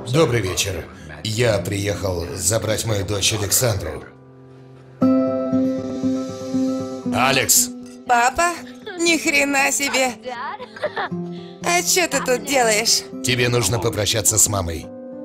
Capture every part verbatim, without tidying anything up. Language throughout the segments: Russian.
Добрый вечер. Я приехал забрать мою дочь Александру. Алекс! Папа? Ни хрена себе! А что ты тут делаешь? Тебе нужно попрощаться с мамой.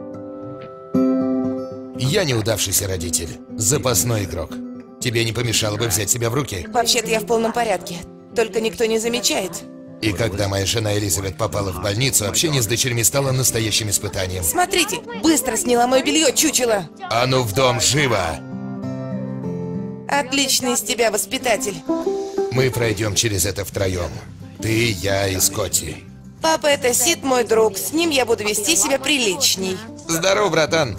Я неудавшийся родитель, запасной игрок. Тебе не помешало бы взять себя в руки? Вообще-то я в полном порядке. Только никто не замечает. И когда моя жена Элизабет попала в больницу, общение с дочерьми стало настоящим испытанием. Смотрите, быстро сняла мое белье, чучело! А ну в дом, живо! Отличный из тебя воспитатель. Мы пройдем через это втроем. Ты, я и Скотти. Папа, это Сид, мой друг. С ним я буду вести себя приличней. Здорово, братан!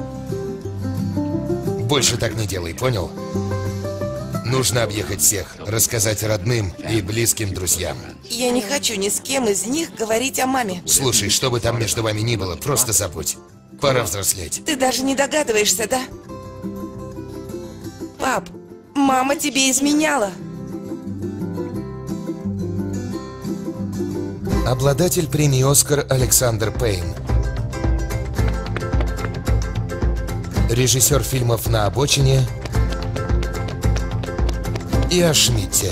Больше так не делай, понял? Нужно объехать всех, рассказать родным и близким друзьям. Я не хочу ни с кем из них говорить о маме. Слушай, что бы там между вами ни было, просто забудь. Пора взрослеть. Ты даже не догадываешься, да? Пап, мама тебе изменяла. Обладатель премии «Оскар» Александр Пейн. Режиссер фильмов «На обочине» и о Шмидте.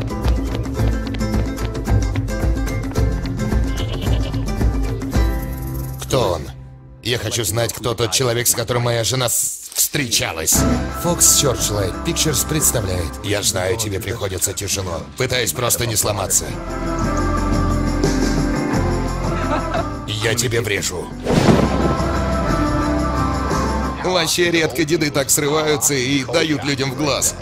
Кто он? Я хочу знать, кто тот человек, с которым моя жена встречалась. Fox Searchlight Pictures представляет. Я знаю, тебе приходится тяжело. Пытаюсь просто не сломаться. Я тебе врежу. Вообще редко деды так срываются и дают людям в глаз.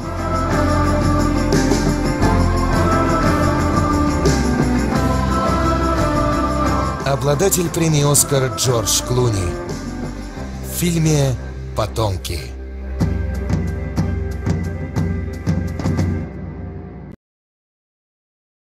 Обладатель премии «Оскар» Джордж Клуни в фильме «Потомки».